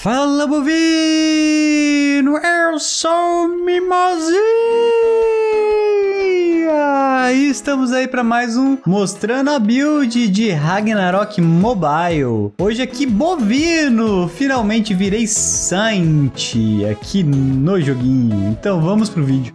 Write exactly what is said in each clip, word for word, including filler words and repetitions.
Fala, bovino! Eu sou Mimosinha! E estamos aí para mais um Mostrando a Build de Ragnarok Mobile. Hoje aqui, bovino! Finalmente virei Saint aqui no joguinho. Então vamos pro vídeo.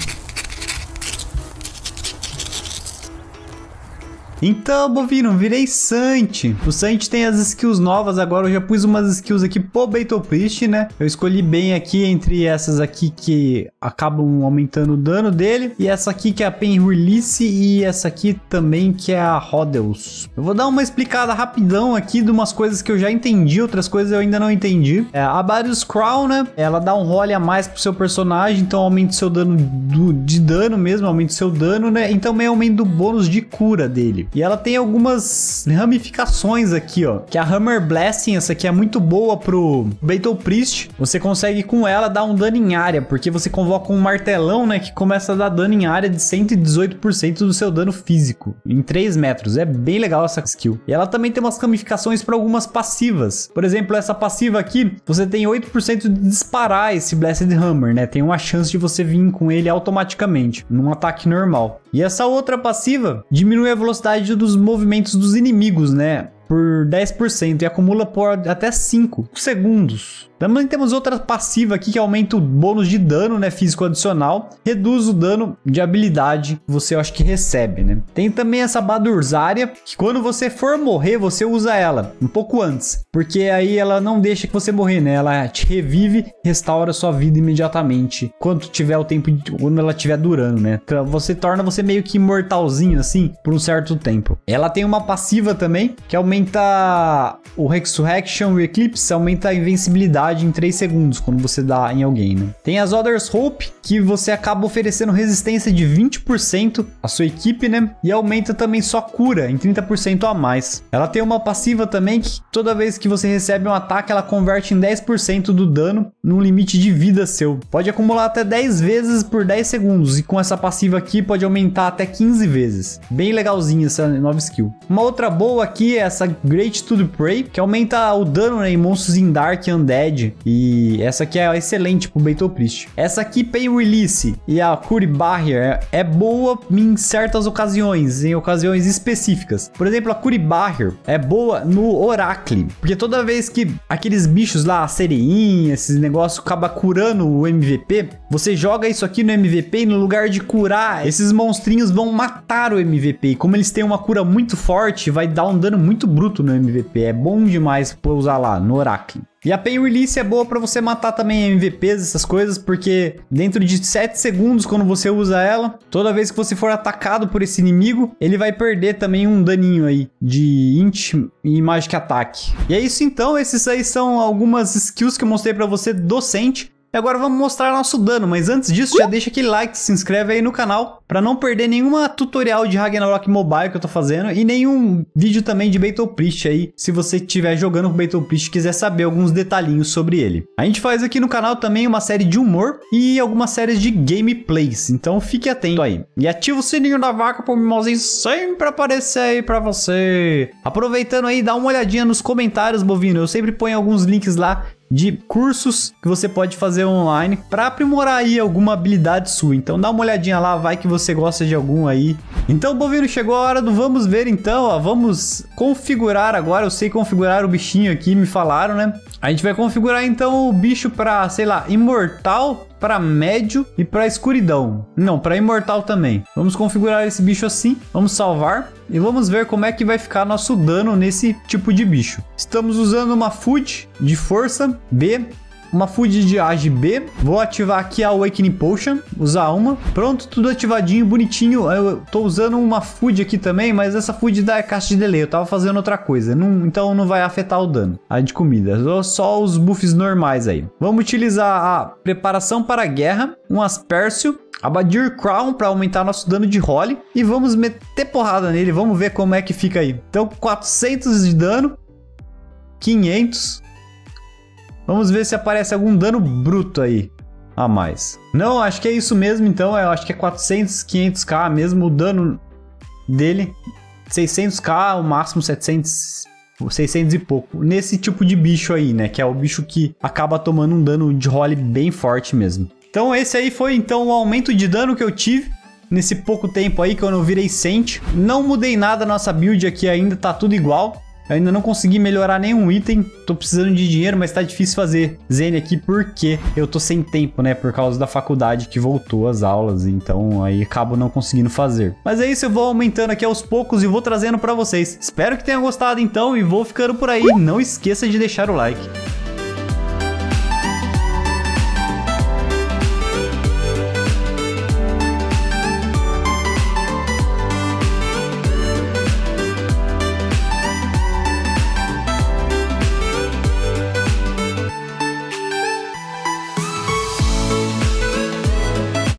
Então, bovino, virei Sant. O Sant tem as skills novas agora. Eu já pus umas skills aqui pro Battle Priest, né? Eu escolhi bem aqui entre essas aqui que acabam aumentando o dano dele. E essa aqui que é a Pain Release. E essa aqui também que é a Rodels. Eu vou dar uma explicada rapidão aqui de umas coisas que eu já entendi. Outras coisas eu ainda não entendi. É, a Barius Crown, né? Ela dá um role a mais pro seu personagem. Então aumenta o seu dano do, de dano mesmo. Aumenta o seu dano, né? E também aumenta o bônus de cura dele. E ela tem algumas ramificações aqui, ó. Que a Hammer Blessing, essa aqui é muito boa pro Battle Priest. Você consegue com ela dar um dano em área, porque você convoca um martelão, né? Que começa a dar dano em área de cento e dezoito por cento do seu dano físico, em três metros. É bem legal essa skill. E ela também tem umas ramificações para algumas passivas. Por exemplo, essa passiva aqui, você tem oito por cento de disparar esse Blessed Hammer, né? Tem uma chance de você vir com ele automaticamente, num ataque normal. E essa outra passiva diminui a velocidade dos movimentos dos inimigos, né? Por dez por cento e acumula por até cinco segundos. Também temos outra passiva aqui que aumenta o bônus de dano, né, físico adicional, reduz o dano de habilidade que você, eu acho que recebe, né? Tem também essa Badurzária, que quando você for morrer, você usa ela um pouco antes, porque aí ela não deixa que você morrer, né? Ela te revive, restaura sua vida imediatamente, quando tiver o tempo, de, quando ela estiver durando, né? Você torna você meio que imortalzinho assim, por um certo tempo. Ela tem uma passiva também, que aumenta o Resurrection e o Eclipse, aumenta a invencibilidade em três segundos quando você dá em alguém, né? Tem as Others Hope, que você acaba oferecendo resistência de vinte por cento à sua equipe, né? E aumenta também sua cura em trinta por cento a mais. Ela tem uma passiva também que toda vez que você recebe um ataque, ela converte em dez por cento do dano num limite de vida seu. Pode acumular até dez vezes por dez segundos e com essa passiva aqui pode aumentar até quinze vezes. Bem legalzinha essa nova skill. Uma outra boa aqui é essa Great to the Prey, que aumenta o dano, né, em monstros em Dark e Undead. E essa aqui é excelente pro Battle Priest. Essa aqui, Pain Release e a Cure Barrier, é boa em certas ocasiões, em ocasiões específicas. Por exemplo, a Cure Barrier é boa no Oracle, porque toda vez que aqueles bichos lá, a sereinha, esses negócios, acaba curando o M V P, você joga isso aqui no M V P e no lugar de curar, esses monstrinhos vão matar o M V P. E como eles têm uma cura muito forte, vai dar um dano muito bruto no M V P. É bom demais pra usar lá no Oracle. E a Pain Release é boa para você matar também M V Ps, essas coisas, porque dentro de sete segundos, quando você usa ela, toda vez que você for atacado por esse inimigo, ele vai perder também um daninho aí de int e Magic Attack. E é isso então, esses aí são algumas skills que eu mostrei para você docente. E agora vamos mostrar nosso dano, mas antes disso já deixa aquele like, se inscreve aí no canal para não perder nenhuma tutorial de Ragnarok Mobile que eu tô fazendo e nenhum vídeo também de Battle Priest aí, se você estiver jogando com Battle Priest e quiser saber alguns detalhinhos sobre ele. A gente faz aqui no canal também uma série de humor e algumas séries de gameplays, então fique atento aí. E ativa o sininho da vaca para o Mimosinho sempre aparecer aí para você. Aproveitando aí, dá uma olhadinha nos comentários, bovino, eu sempre ponho alguns links lá de cursos que você pode fazer online para aprimorar aí alguma habilidade sua. Então dá uma olhadinha lá, vai que você gosta de algum aí. Então, bovino, chegou a hora do vamos ver então, ó. Vamos configurar agora, eu sei configurar o bichinho aqui, me falaram, né? A gente vai configurar então o bicho para, sei lá, imortal, para médio e para escuridão. Não, para imortal também. Vamos configurar esse bicho assim, vamos salvar e vamos ver como é que vai ficar nosso dano nesse tipo de bicho. Estamos usando uma food de força B, uma food de age B. Vou ativar aqui a Awakening Potion, usar uma. Pronto, tudo ativadinho, bonitinho. Eu tô usando uma food aqui também, mas essa food da caixa de delay, eu tava fazendo outra coisa, não, então não vai afetar o dano a de comida, só os buffs normais aí. Vamos utilizar a preparação para a guerra, um Aspercio, a Badir Crown para aumentar nosso dano de role e vamos meter porrada nele, vamos ver como é que fica aí. Então quatrocentos de dano, quinhentos. Vamos ver se aparece algum dano bruto aí a mais. Não, acho que é isso mesmo então, eu acho que é quatrocentos, quinhentos k mesmo o dano dele. seiscentos k, o máximo setecentos seiscentos e pouco. Nesse tipo de bicho aí, né? Que é o bicho que acaba tomando um dano de role bem forte mesmo. Então esse aí foi então o aumento de dano que eu tive nesse pouco tempo aí que eu não virei Saint. Não mudei nada na nossa build aqui ainda, tá tudo igual. Eu ainda não consegui melhorar nenhum item, tô precisando de dinheiro, mas tá difícil fazer Zen aqui porque eu tô sem tempo, né? Por causa da faculdade que voltou às aulas, então aí acabo não conseguindo fazer. Mas é isso, eu vou aumentando aqui aos poucos e vou trazendo pra vocês. Espero que tenham gostado então e vou ficando por aí. Não esqueça de deixar o like.